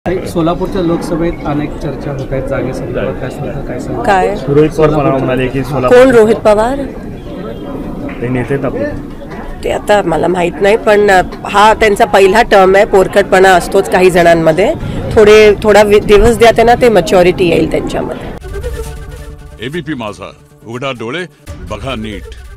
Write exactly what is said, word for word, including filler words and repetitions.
सोलापूरच्या लोकसभेत अनेक चर्चा होत आहेत जागेसंदर्भात, काय सांगता काय सांगता? काय रोहित पवार म्हणाले की सोलापूर कोण रोहित पवार? ते नेते आहेत आपले. ते आता मला माहीत नाही, पण हा त्यांचा पहिला टर्म आहे. पोरकटपणा असतोच काही जणांमध्ये. थोडे थोडा वि- दिवस द्या त्यांना, ते मॅच्युरिटी येईल त्यांच्यामध्ये. एबीपी माझा, उघडा डोळे बघा नीट.